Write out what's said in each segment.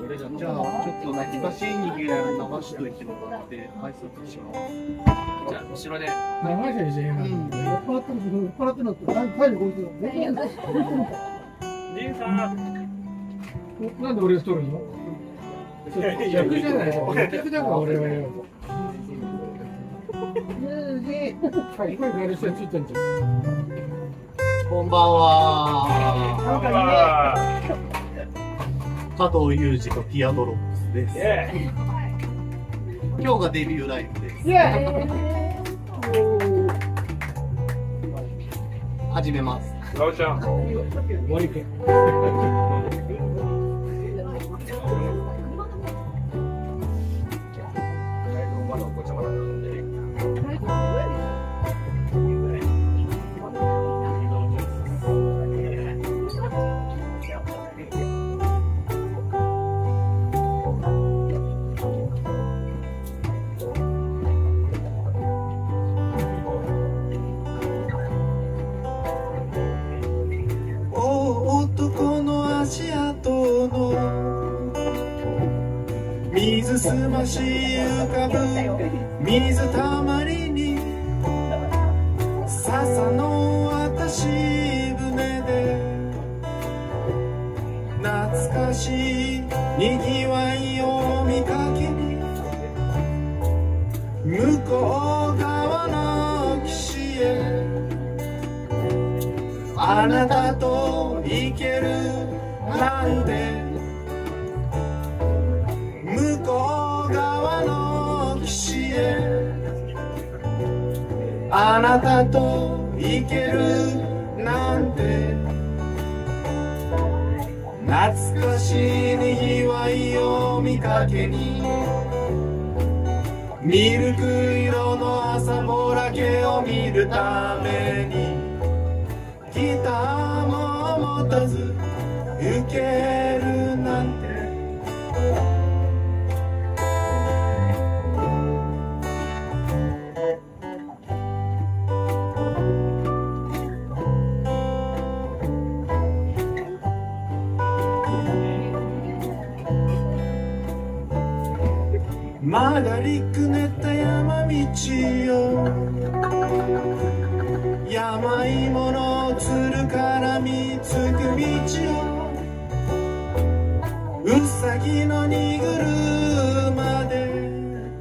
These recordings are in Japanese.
じゃあちょっと懐かしいにぎや流しといてもらって挨拶します。 じゃあ後ろで。 流しゃいけない。酔っ払ってるのって帰りこいつだ。 姉さん。 なんで俺が太るの？逆じゃない。逆だから俺はよ。はい、声がある人についてんじゃん。 こんばんは。加藤裕二とピアノロックスです。今日がデビューライブです。始めます。 ラオちゃん。 森君。 水すまし浮かぶ水たまりに笹の渡し船で懐かしいにぎわいを見かけに向こう側の岸へあなたと行けるなんて向こう側の岸へあなたと行けるなんて懐かしいにぎわいを見かけにミルク色の朝ぼらけを見るためにギターも持たず行けるなんて曲がりくねった山道よ山芋のつるから見つく道ようさぎの荷車で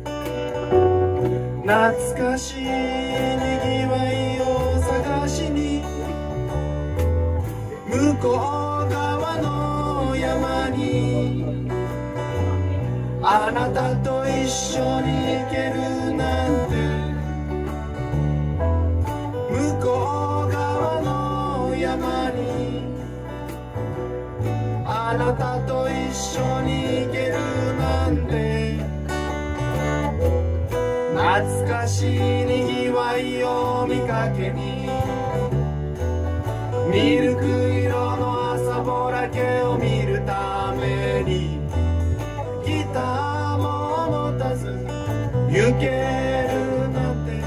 懐かしいにぎわいを探しに向こう側の山にあなたと一緒に行けるなんて向こう側の山にあなたと一緒に行けるなんて懐かしいにぎわいを見かけにミルク色の朝ぼらけを見るためにギターも持たず行けるなんて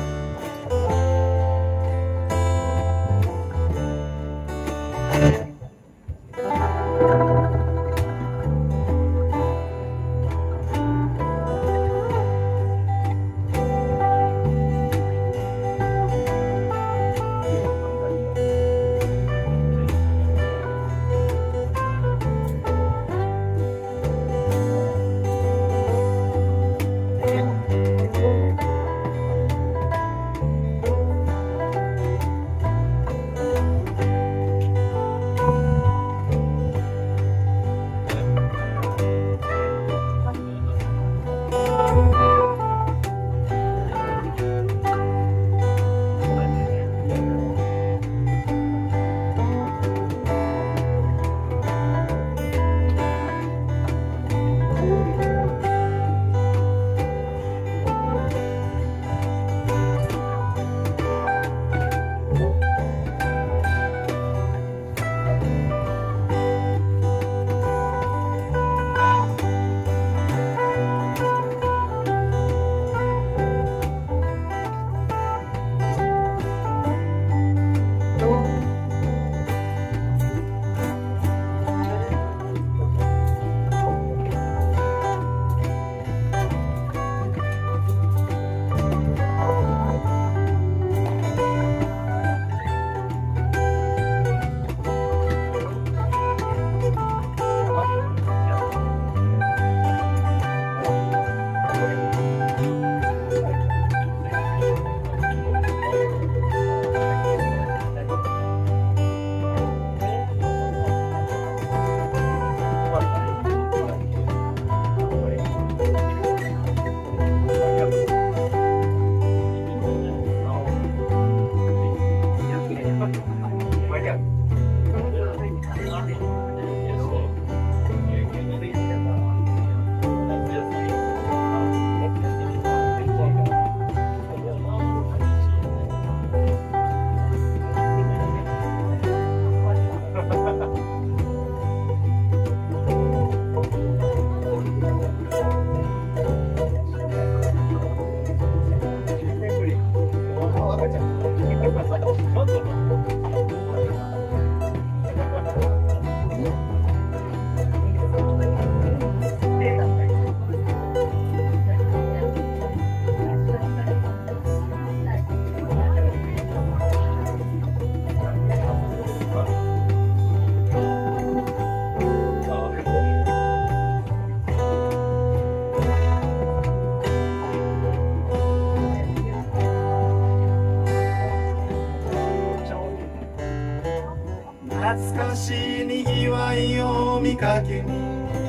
にぎわいを見かけに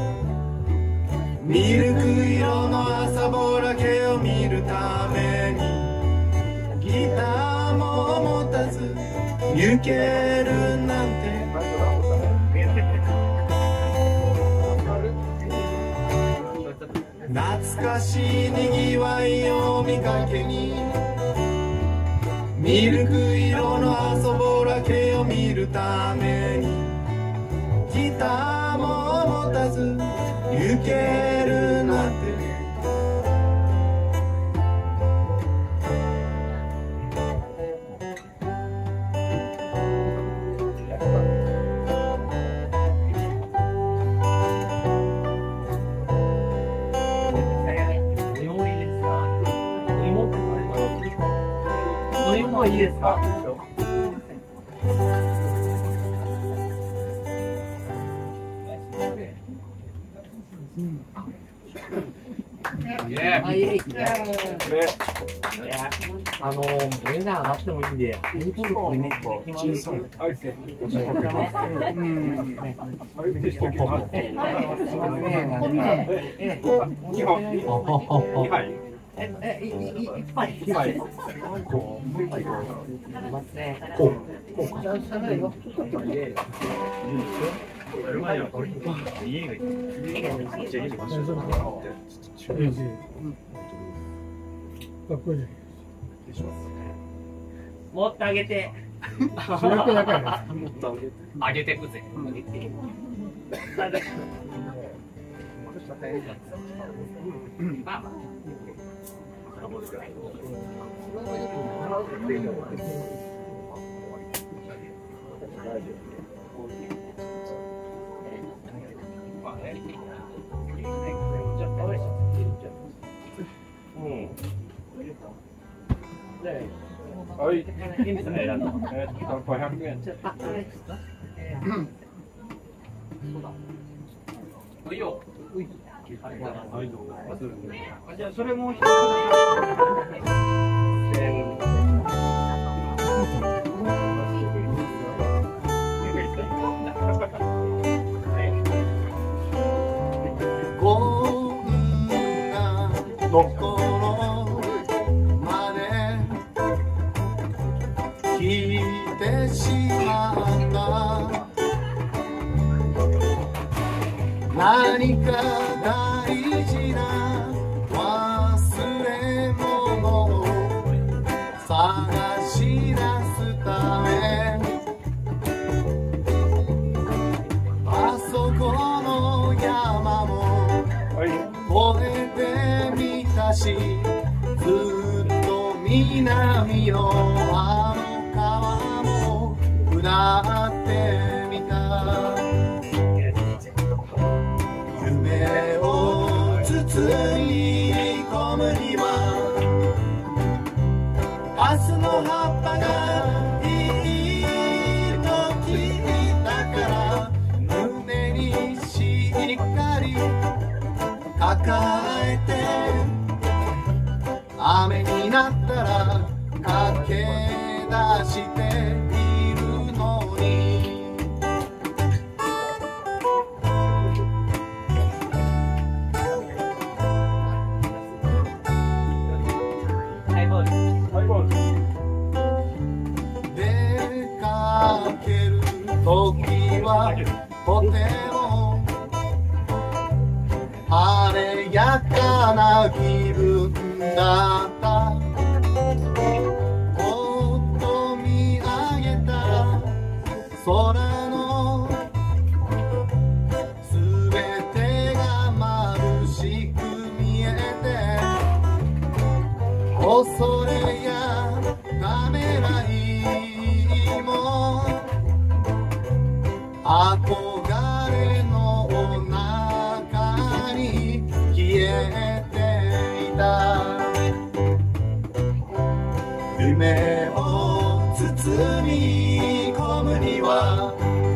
ミルク色の朝ぼらけを見るためにギターも持たず行けるなんて懐かしいにぎわいを見かけにミルク色の朝ぼらけを見るためにギターも持たず行けるなんてもういいですか。みんな上がってもいいんで。もっと上げて。上げてくぜ。まあまあ。 はい。500円。 いいよ。 じゃあそれもう一つ。 こんなところまで来てしまった何か大事な忘れ物を探し出すためあそこの山も越えてみたしずっと南のあの川も下ってみた夢を包み込むには明日の葉っぱがいいと聞いたから胸にしっかり抱えて雨になったら駆け出しているのに出かける時はとても晴れやかな気分だったぼっと見上げた空のすべてが眩しく見えて恐れやためらいも憧れの中に消えていた夢を包み込むには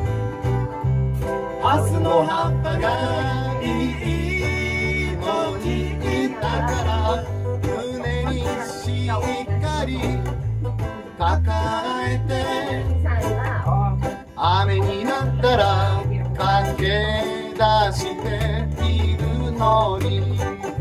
明日の葉っぱがいいと言ったから胸にしっかり抱えて雨になったら駆け出しているのに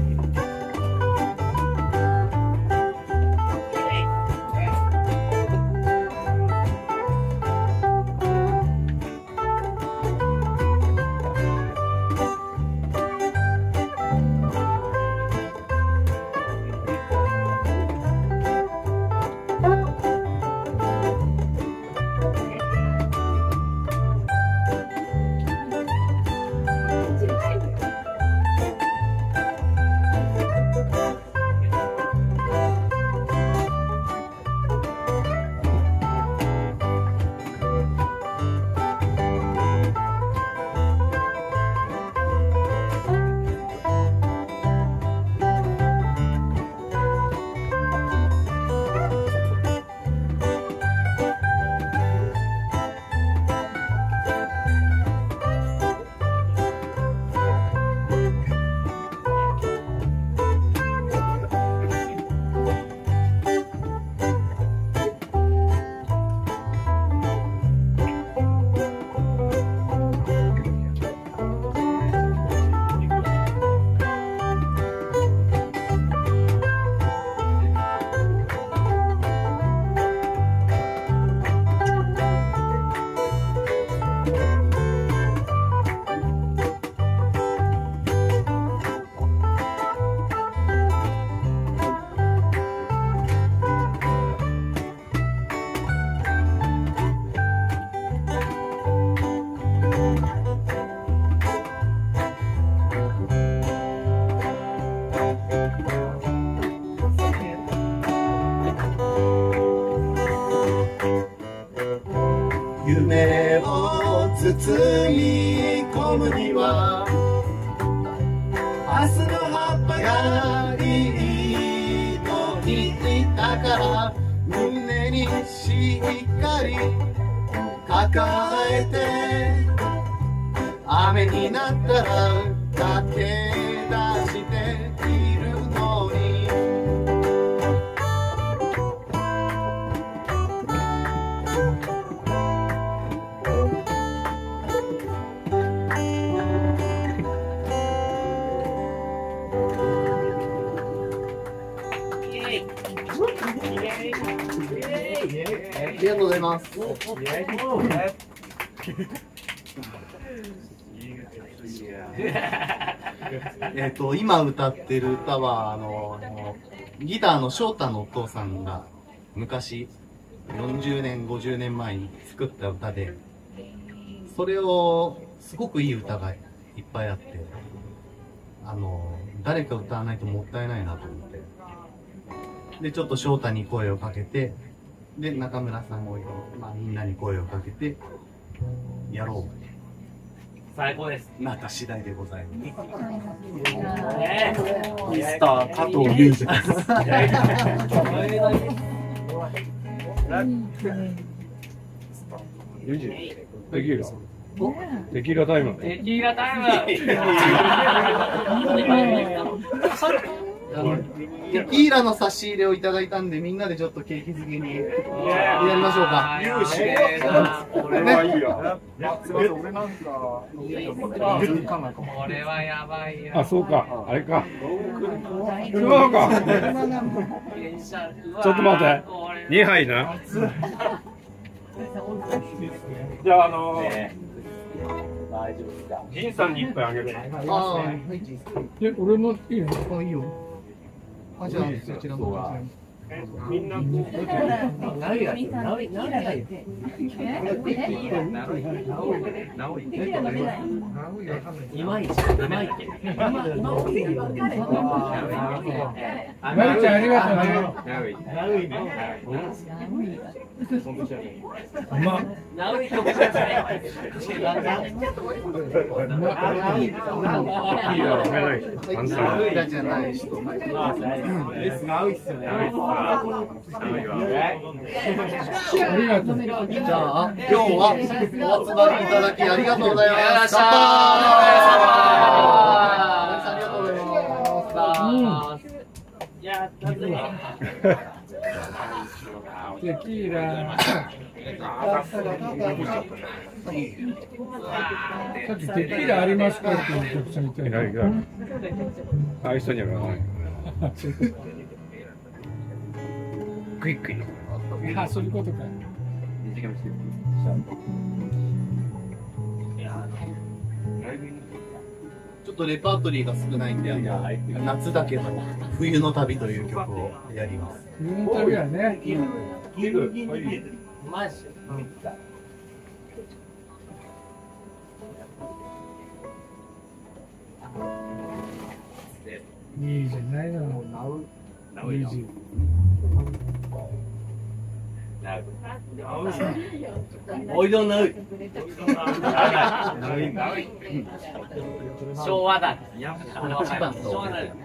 夢を包み込むには明日の葉っぱがいいと言ったから胸にしっかり抱えて雨になったら駆け出しているのにありがとうございます。今歌ってる歌はギターの翔太のお父さんが昔40年50年前に作った歌で、それをすごくいい歌がいっぱいあって、誰か歌わないともったいないなと思って、でちょっと翔太に声をかけて、で中村さんも、みんなに声をかけてやろう。 最高です。 なった次第でございます。 ミスター加藤裕二です。 テキーラ。テキーラタイム。 テキーラタイテキーラの差し入れをいただいたんで、みんなでちょっと景気づけにやりましょうか。 これはいいよ。 すみません、俺なんかこれはやばいよ。 あ、そうか。あれか。車か。ちょっと待って。2杯な。じゃあ、銀さんに1杯あげる。 俺もいいよ。 あ、いいよ。あ、じゃあ、そちらの。 みんなこう。 いまいち。 なるちゃんありがとうね。うまっ。 じゃない人。 ありがとう。 じゃあ、今日はお集まりいただきありがとうございます。ありがとうございます。 やったぜ。 テキーラ。 さっきテキーラありますかっていうお客さん言ってる。 ああいう人には言わない。クイックイ。 ああ、そういうことか。 ちょっとレパートリーが少ないんで、夏だけの冬の旅という曲をやります。 冬の旅はね。 マジ。 いいじゃないの。いいじ。 おいどんなう。昭和だ。昭和だよ。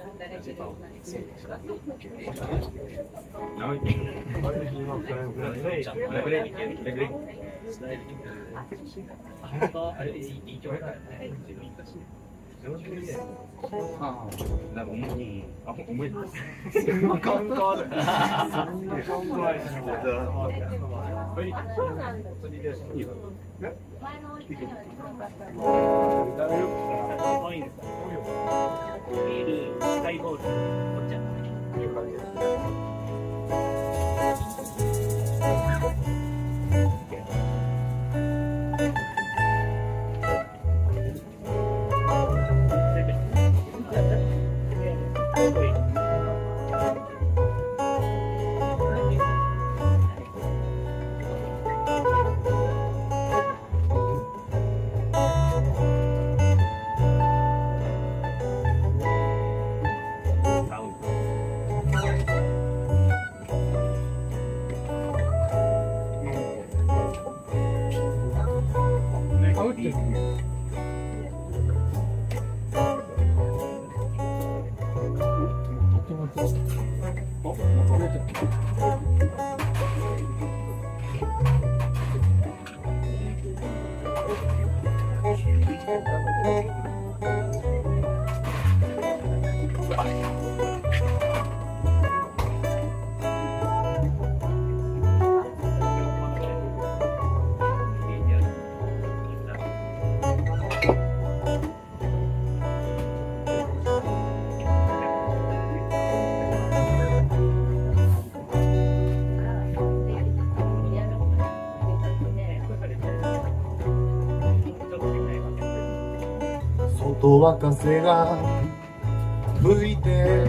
外は風が吹いて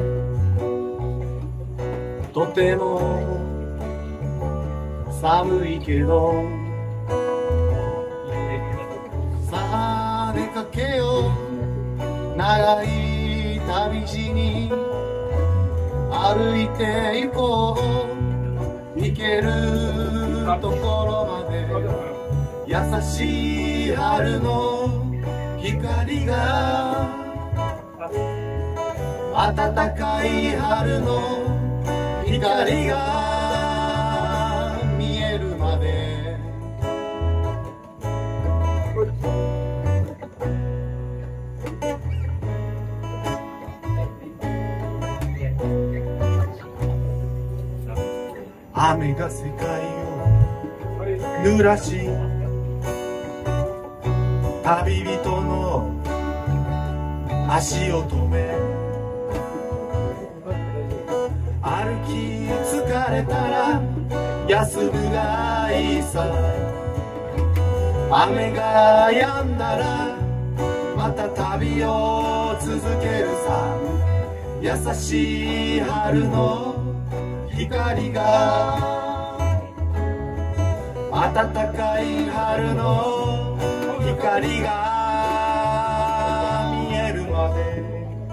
とても寒いけどさあ出かけよう長い旅路に歩いて行こう行けるところまで優しい春の光が暖かい春の光が見えるまで雨が世界を濡らし旅人の足を止め歩き疲れたら休むがいいさ雨が止んだらまた旅を続けるさ優しい春の光が暖かい春の光が見えるまで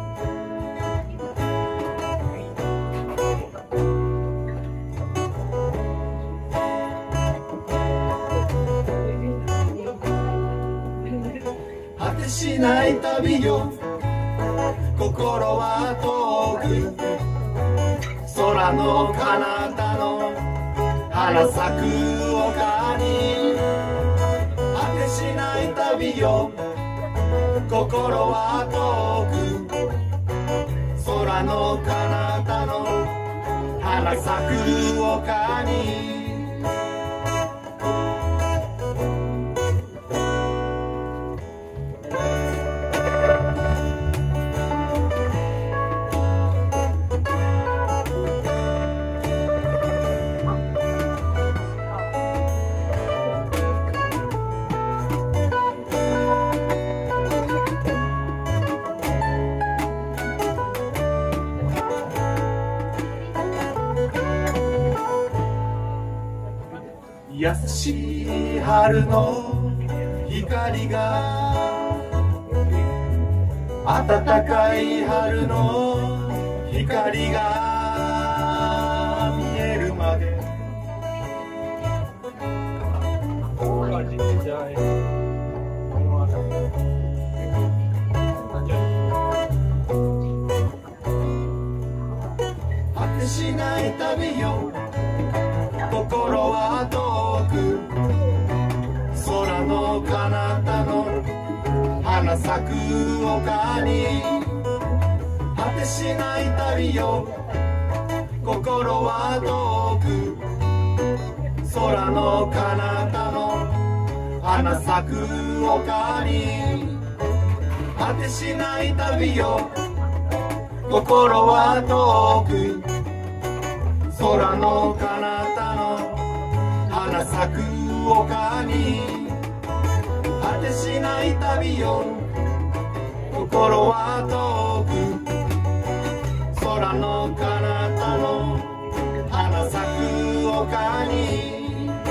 果てしない旅よ心は遠く空の彼方の花咲く丘に果てしない旅よ心は遠く空の彼方の花咲く丘に優しい春の光が暖かい春の光が見えるまで果てしない旅よ心は遠く空の彼方の花咲く丘に果てしない旅よ心は遠く空の彼方の花咲く丘に果てしない旅よ心は遠く空の彼方の花咲く丘に果てしない旅よ心は遠く空の彼方の花咲く丘に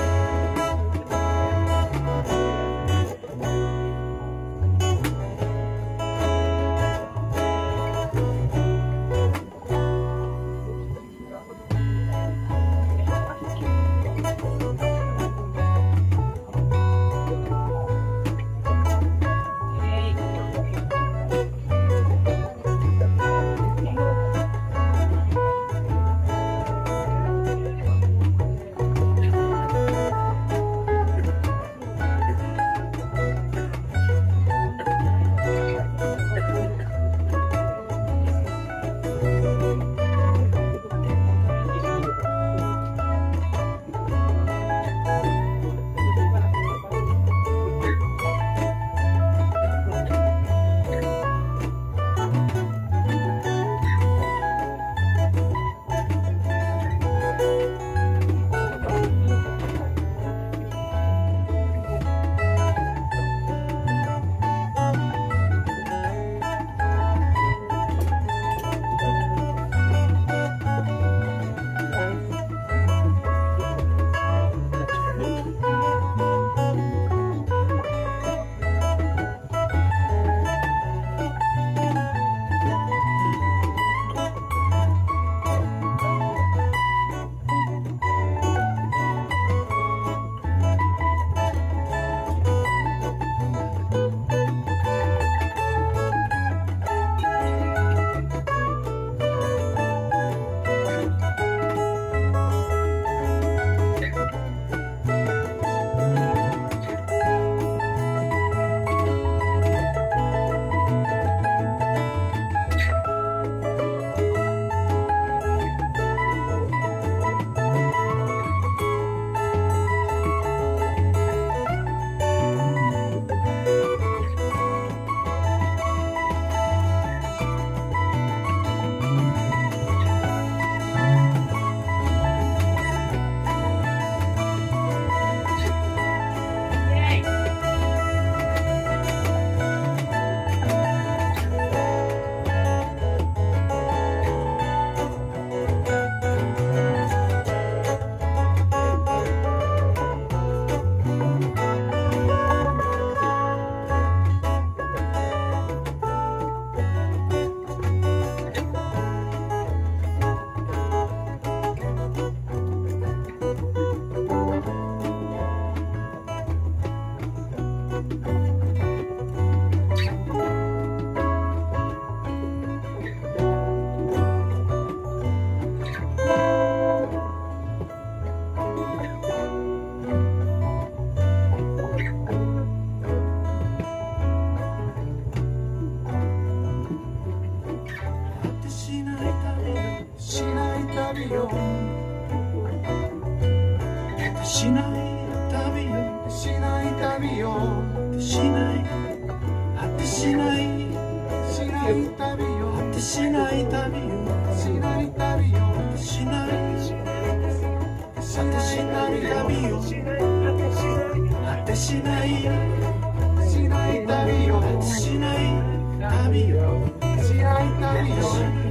しない旅よしない旅よしない果てしないしない旅よ果てしない旅よしない旅よしない果てしない旅よ果てしないしない旅よ果てしない旅よしない旅よ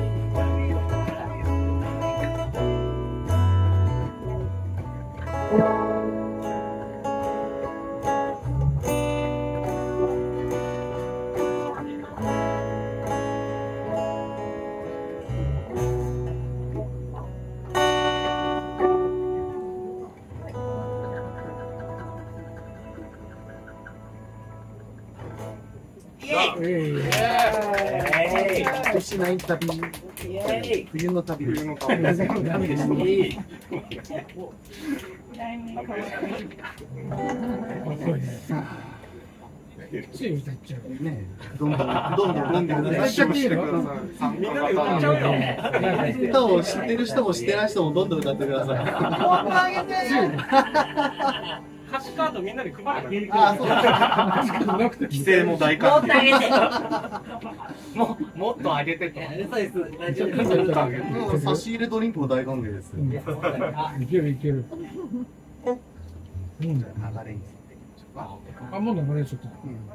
しない旅、冬の旅。冬の旅。 つい歌っちゃう。 ね、どんどん歌っちゃっていいの？ みんなで歌っちゃうよ。 歌を知ってる人も知ってない人もどんどん歌ってください。 歌詞カードみんなで配ればいい。 あ、そうだ。 規制も大歓迎。 もっと上げてと。 差し入れドリンクも大歓迎です。 いけるいける。 流れに。 あ、もう流れちゃった。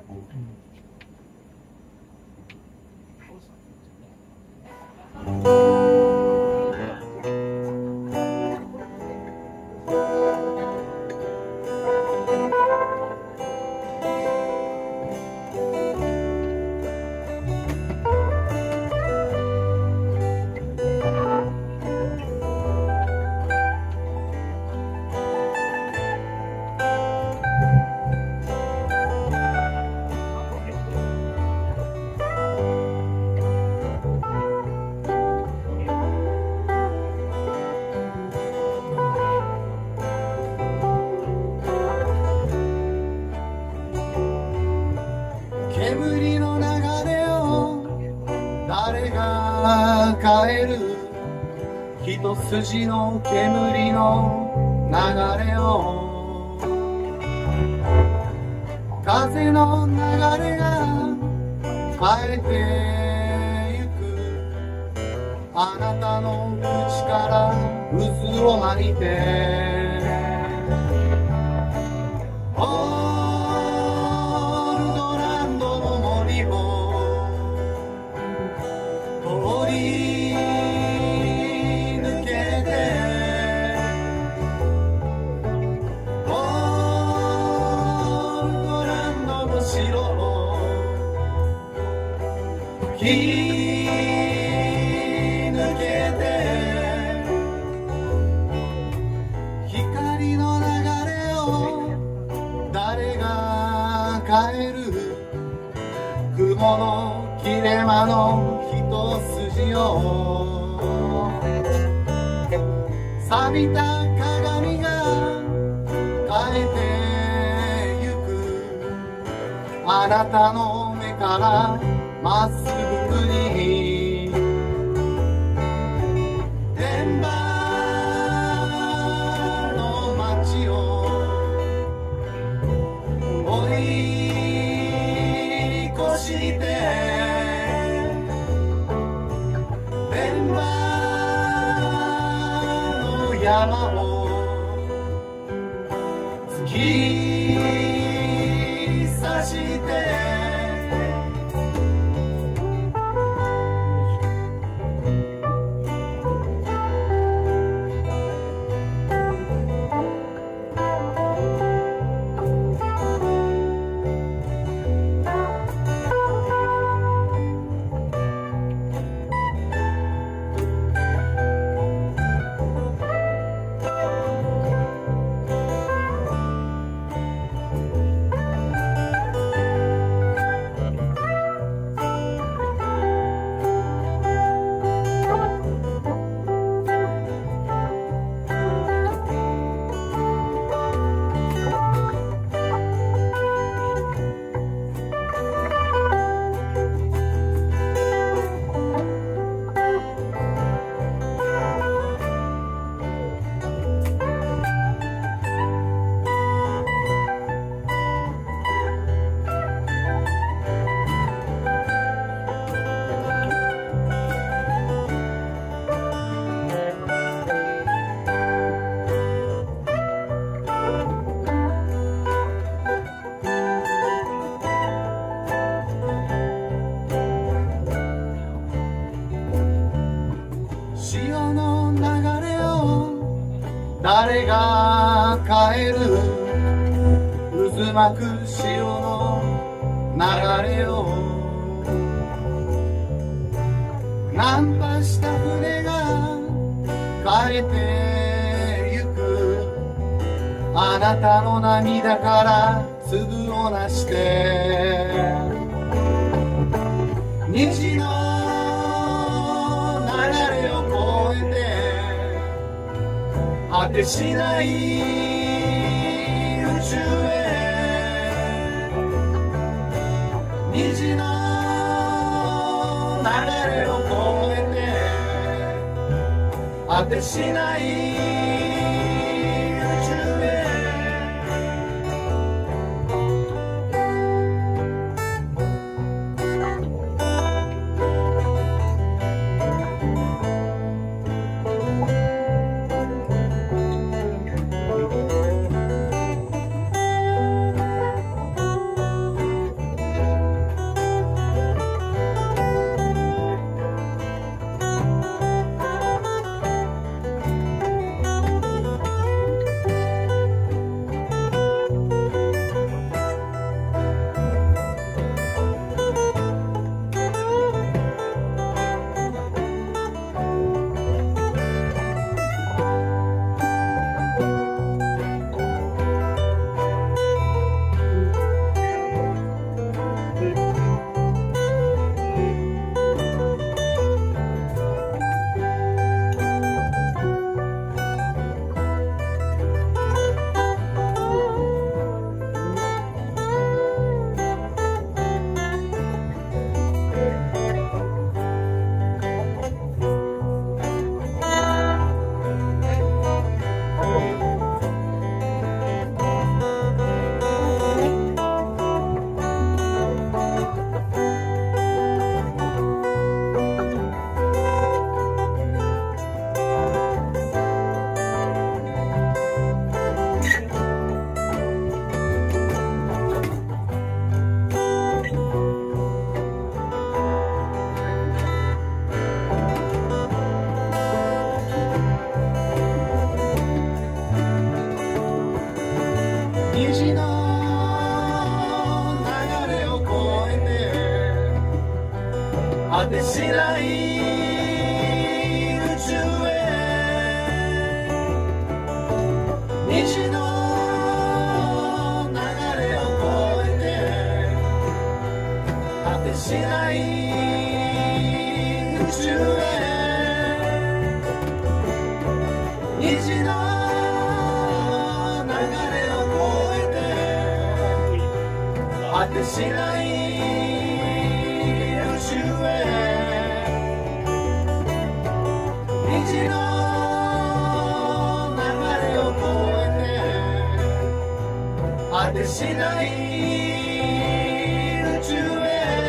煙の流れを誰が変える、一筋の煙の流れを風の流れが変えてゆく、あなたの口から渦を巻いて光の流れを誰が変える、雲の切れ間の一筋を錆びた鏡が変えてゆく、あなたの目からまっすぐに電波の街を追い越して電波の山を突き刺して潮の流れを誰が変える、渦巻く潮の流れをナンパした船が変えてゆく、あなたの涙から粒をなして果てしない宇宙へ虹の流れを越えて果てしない虹の流れを越えて果てしない宇宙へ虹の流れを越えて果てしない宇宙へ虹の果てしない宇宙へ虹の流れを越えて果てしない宇宙へ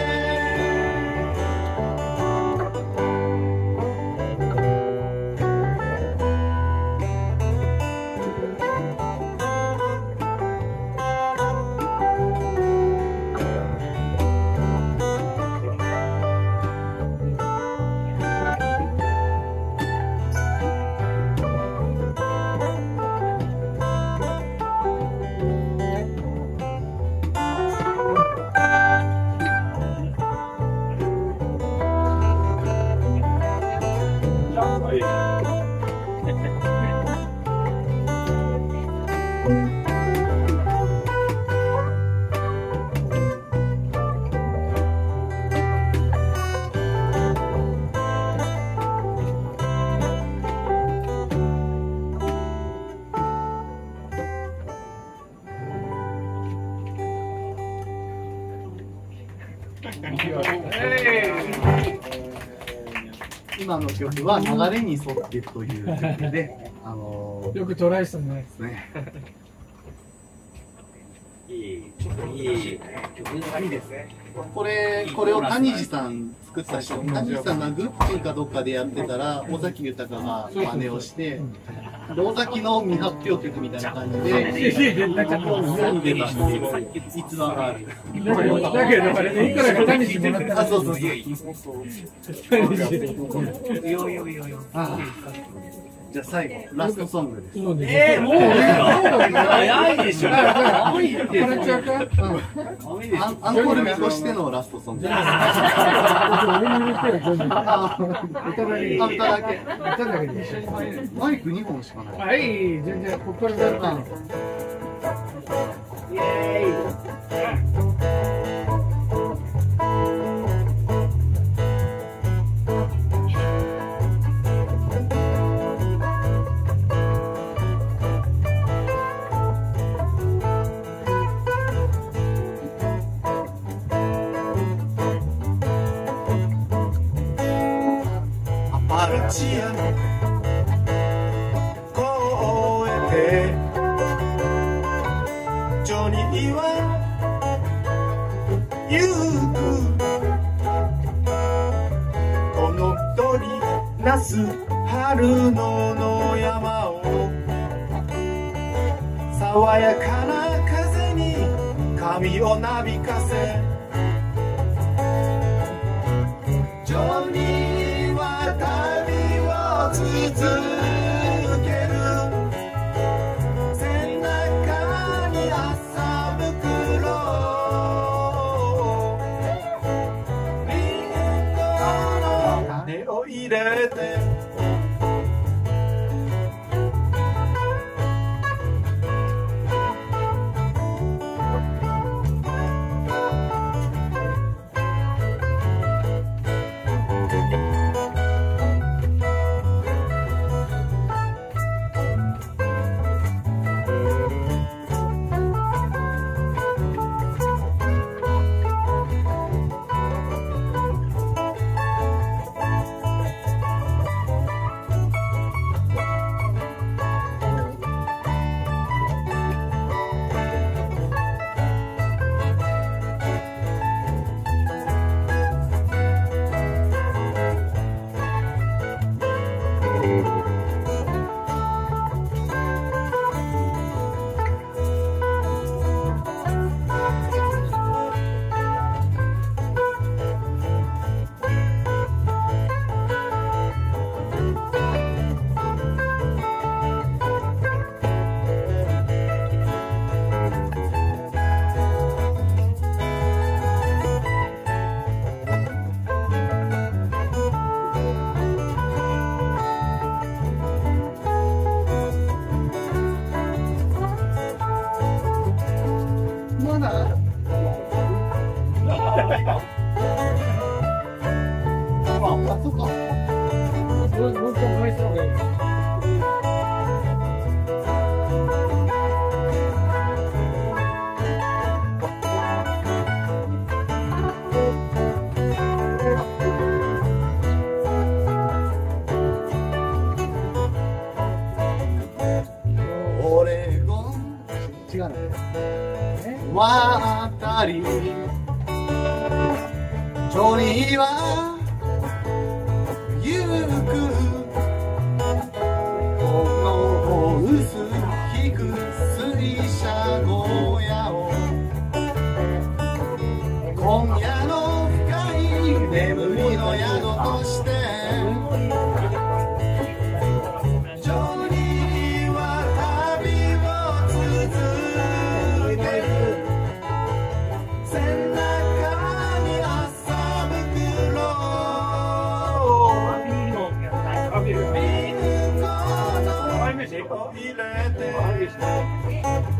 今の曲は流れに沿ってという曲で、 よくトライしたね。 ですね。 いい曲いいですね。 これを谷地さん作った人、谷地さんがグッピーかどっかでやってたら尾崎豊が真似をして、尾崎の未発表曲みたいな感じで世に出たっていう逸話がある。 だけどあれいくら谷地もらったら、 あ、そうそうそう。じゃあ最後ラストソングです。 もう早いでしょ。 アンコール見越してのラストソングです。歌だけ。マイク2本しかない。 はい、全然ここからだった。 イエーイ。 マルチア越えてジョニーは行くこの鳥なす春の野山を爽やかな風に髪をなびかせジョニーは旅を続ける背中に麻袋リンゴの種を入れて渡りジョニーは行くこの薄引く水車小屋を今夜の深い眠りの宿としてジョニーは旅を続ける背中に麻袋ビンゴのを入れて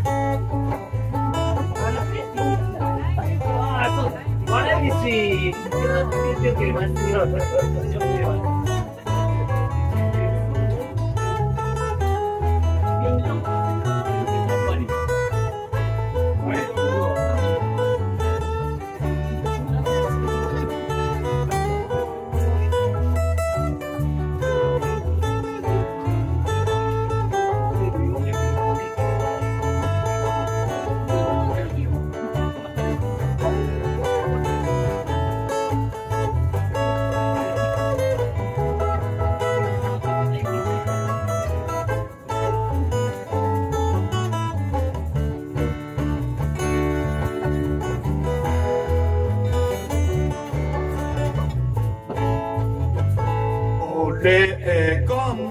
レゴン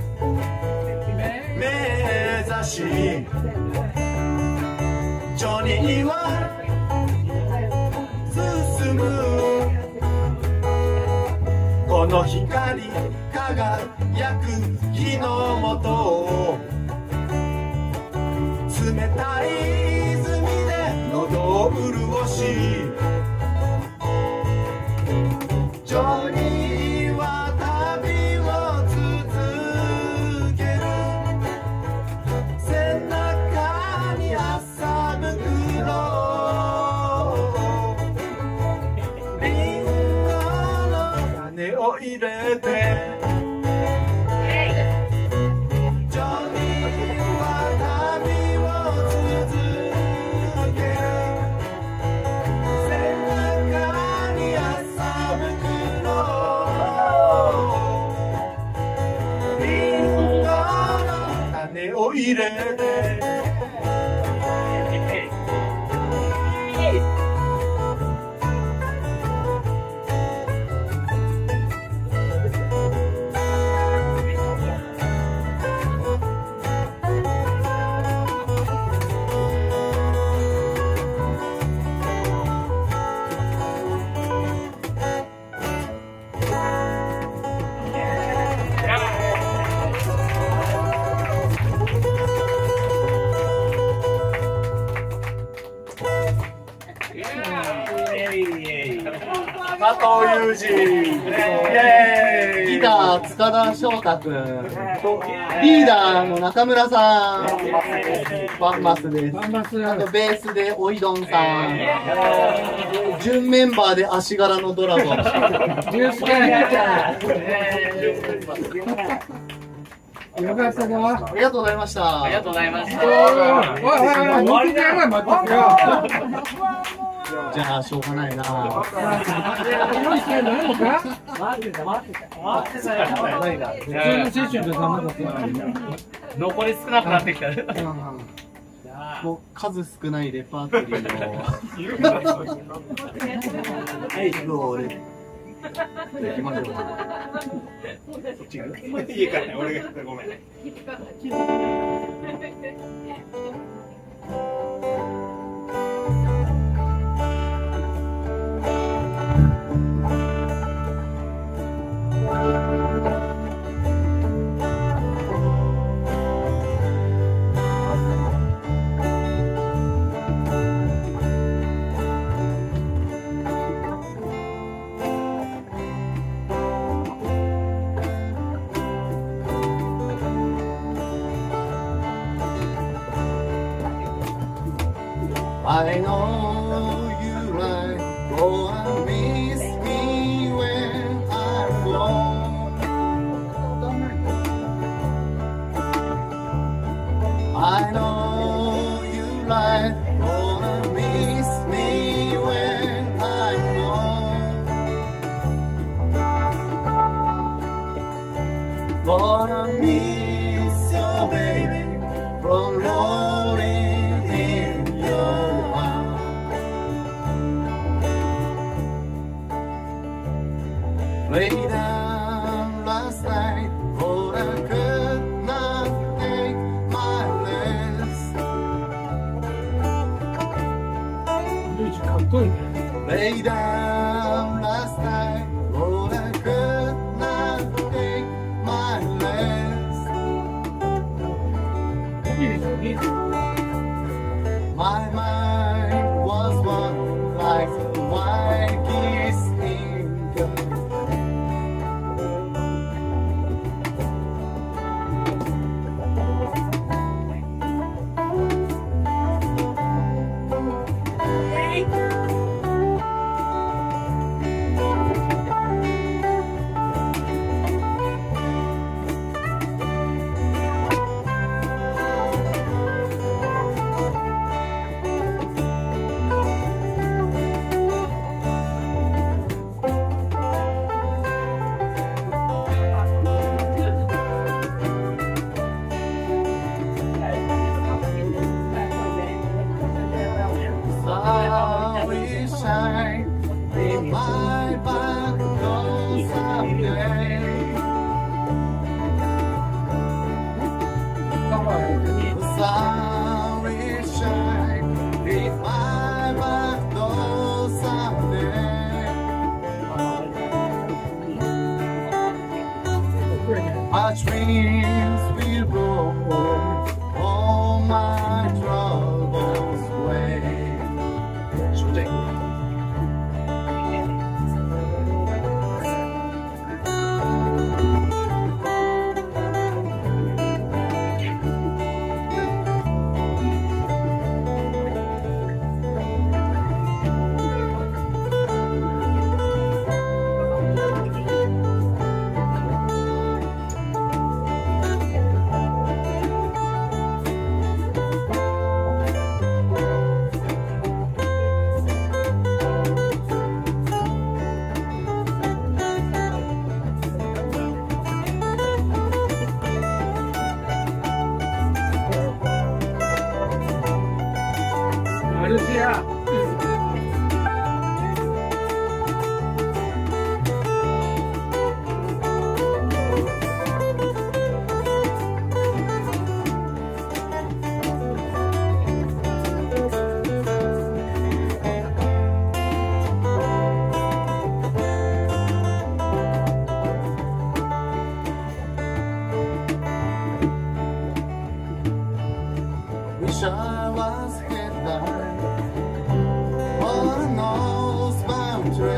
目指しジョニーは進むこの光輝く日の下を冷たい泉で喉を潤しジョニーは旅を続ける背中に麻袋リンゴの種を入れて綺麗で加藤裕二、ギター塚田翔太君、リーダーの中村さん、バンマスです。あとベースでおいどんさん、準メンバーで足柄のドラゴン。 ジュースからよかったな。 ありがとうございました。 ありがとうございました。 おい、乗ってきながら待ってよ。 じゃあ、しょうがないな。 用意してないのか？ 待ってた。 普通のセッションじゃダメだった。 残り少なくなってきた。 もう数少ないレパートリーの。どう俺。行きましょう。 いいからね、俺がごめんね。 I know you like, oh, I miss me when I'm gone. I know you like, oh, I miss me when I'm gone. But I miss you, baby, from rolling in your lay down last night, but I could not take my rest. かっこいいね。 Lay down last night, but I could not take my rest. いいでしょ、いいでしょ。 My mind was one like the white geese in the sunshine in my back door someday. The sun will shine in my back door someday. My dreams will roll all my troubles away.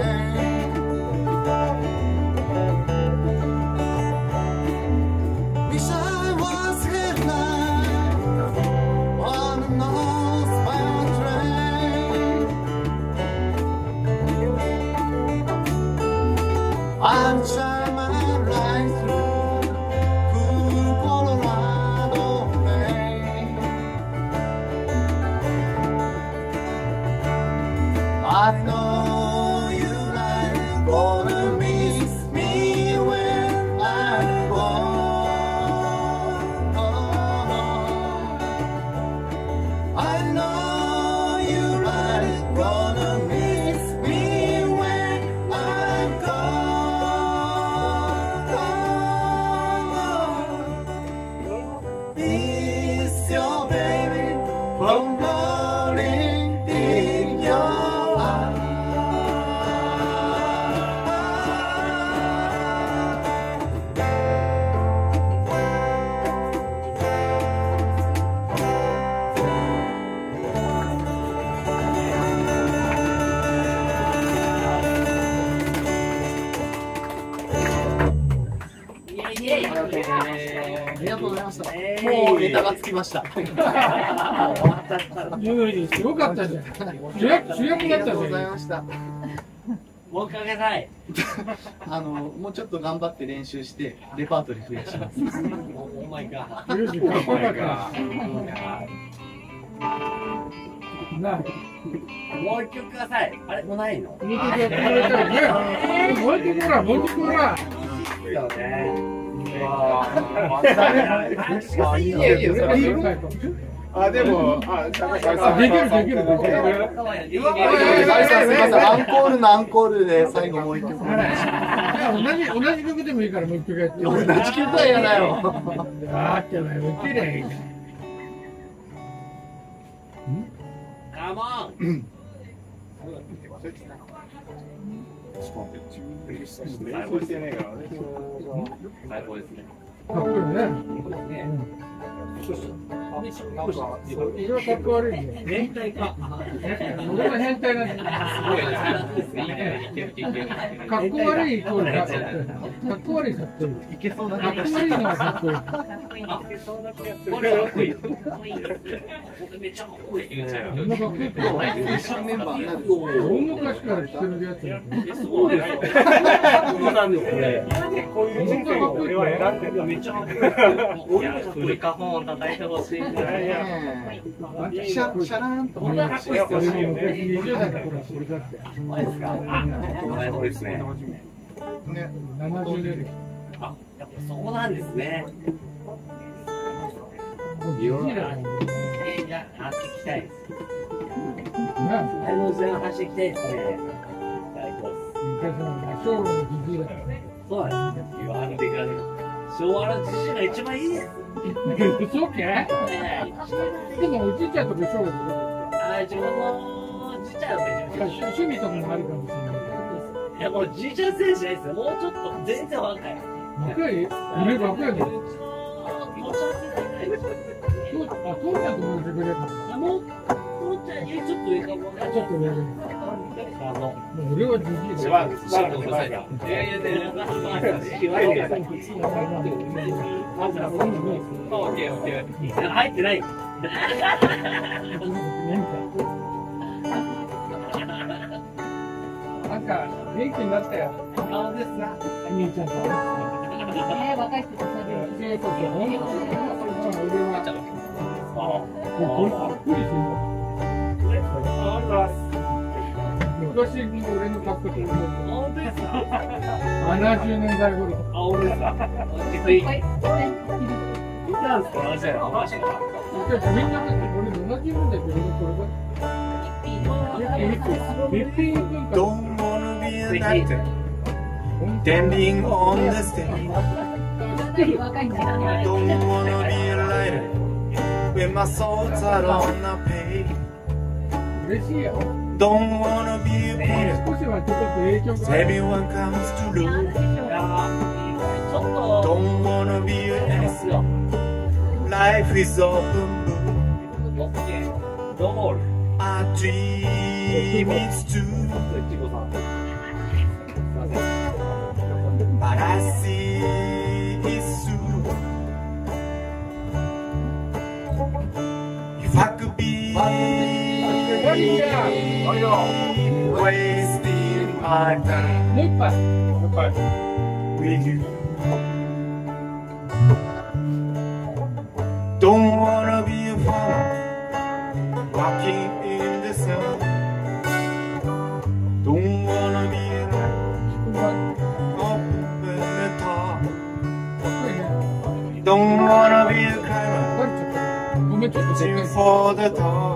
Wish I was headlight on a northbound train. I'll shine my light through cool Colorado rain. I know you like gonna miss me when I'm gone. I know you like gonna miss me when I'm gone. Miss your baby from rolling in your eyes. ありがとうございました。もうネタがつきました。 ユーリすごかったじゃん。主役だったじゃん。 ありがとうございました。 もう一回ください。 もうちょっと頑張って練習してレパートリー増やします。 お前か。 ユーリかっこよかった。なあ、 もう一曲ください。あれもうないの？ もう一曲やってくれたよね。もう一曲ほら、もう一曲ほら。 だよね。 いいよいいよ。 あ、でも、 できる。 すみません、アンコールのアンコールで最後もう一曲。 同じ曲でもいいからもう一曲やって。 同じ曲は嫌だよ。 あってお前受けりゃいいじゃん。 カモン。 練習してないからね。 最高ですね。 かっこいいね。それはかっこ悪いね。 変態か。 俺の変態なんだ。かっこ悪いイコールかっこ悪いかっこいい。 いけそうなかっこ悪いのはかっこいい。 これかっこいい。めっちゃかっこいい。 こんなかっこいいって新メンバーになる。 大昔から着てるやつやそうですよ。そうなんですね。 こういう人生を俺は選んでる。 めっちゃかっこいい。いや、フルカホーン叩いてほしい。 シャラーンとこんなかっこいいっすよ。 20代の頃はそれだって前ですか？最高ですね。 70年あ、やっぱそうなんですね。 いやいや、話聞きたいです。 なあの時代の話聞きたいですね。最高です。 昔の昭和の時代だからそうなんです。言わんでください。昭和の時代が一番いいです。 嘘けでもおじいちゃんとか昭和だあ、自分のじいちゃんはめちゃめちゃ趣味とかもあるかもしれないいや、もうじいちゃん選手ないですよ。もうちょっと全然若い。 若い俺若いのうちの父ちゃん世代ないですよ。 父ちゃんと同じぐらいかももう父ちゃんよりちょっと上かもね。 ちょっと上でももう俺はじじいだよいやいや、全然。入ってない。 なんか元気になったよ顔ですな。 兄ちゃんと若い人と喋る。 そうそうそう俺はこれかっこいいし昔の俺のかっこいい本当ですか。 70年代頃あ、俺ですか。実際。いたんですか。じゃあ、マジか。 みんなだって俺同じなんだけどこれだ Don't wanna be an actor standing on the stage. 若いんだよね。 Don't wanna be a writer when my thoughts are on a page. 嬉しいよ Don't wanna be a painter. 少しはちょっと影響が Everyone comes to lose. ちょっと。 Don't wanna be an innocent. Life is open book. どうも。 I dream it's true. もう一杯。 With you. Don't wanna be a farmer walking in the sun. Don't wanna be an up in the top. Don't wanna be a climber ごめん、ちょっとでかい reaching for the top.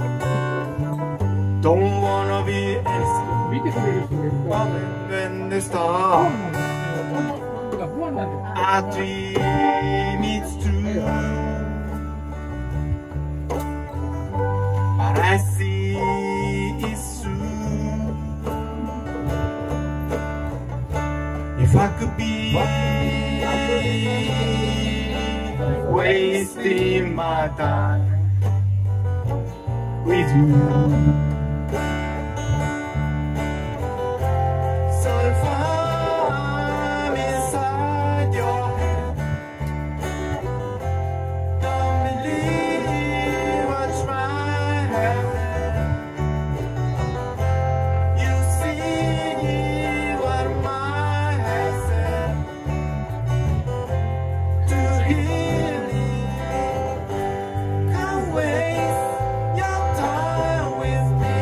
Don't wanna be anything 見てくれる人がいるから other than the star. 不安なんだよ。 I dream it's true, but I see it's true. If I could be wasting my time with you, so if I'm inside your head, don't believe what's right hand. You see what my head said to hear me. Can't waste your time with me.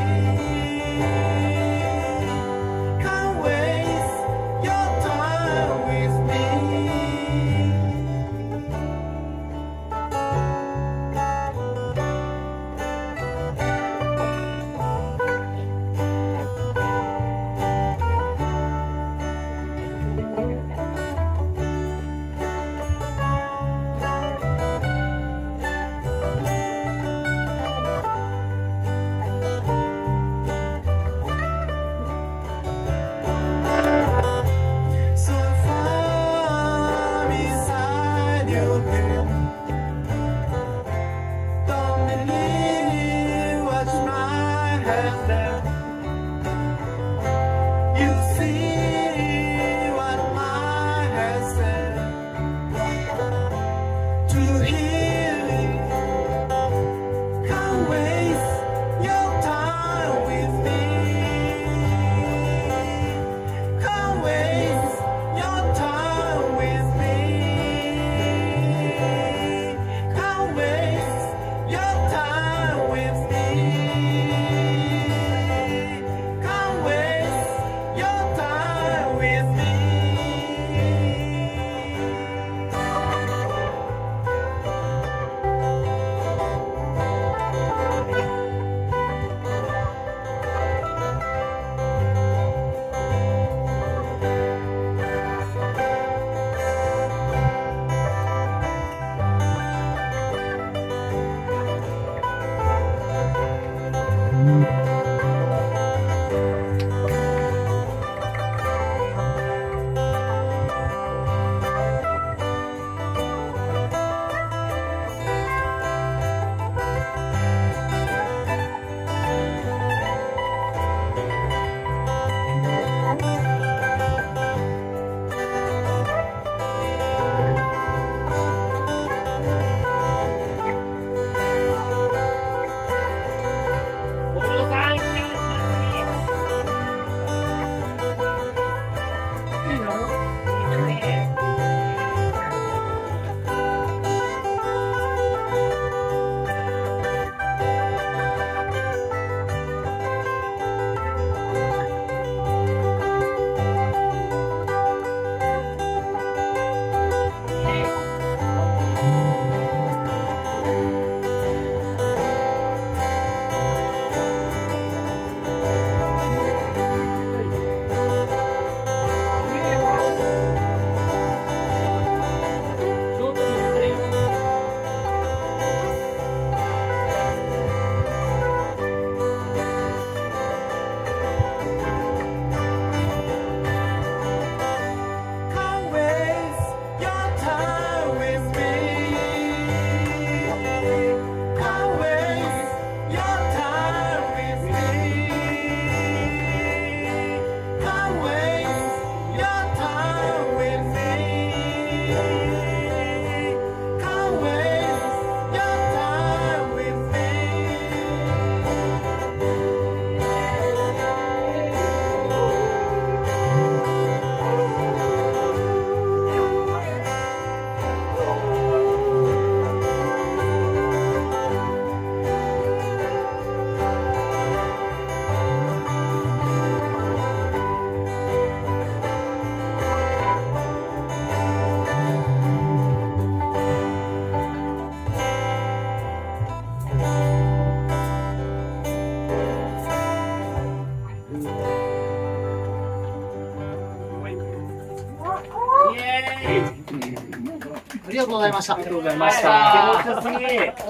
りがとうございました。 ありがとうございました。気持ちよすぎ。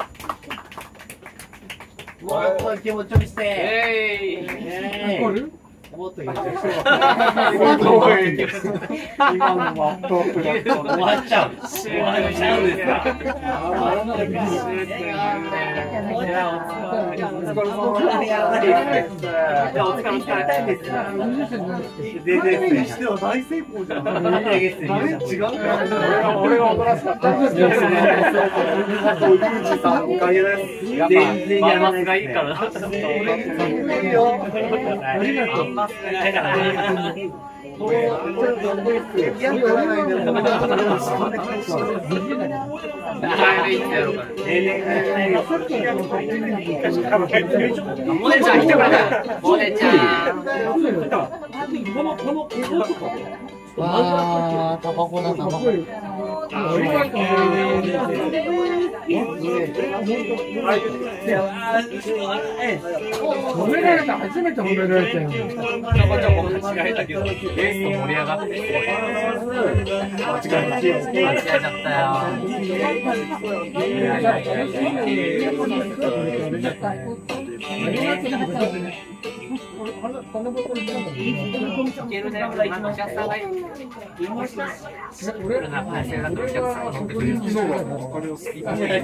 もっと気持ちよくして。もっと気持ちよくして。今のはトップだ。終わっちゃう。終わっちゃうんですか。全然にしては大成功じゃん。違う。俺が踊らせた。ユージさんおかげです。全然やらないがいいから。 モネちゃん来てくれた。モネちゃん。 わー、タバコだ、タバコ。 褒められた、初めて褒められたよ。 ちょこちょこ間違えたけど、ゲスト盛り上がって。間違えちゃったよ。いけるね、ほら、一番お客さんがいる。シンプルな配線だとお客さんが飲んでくれる。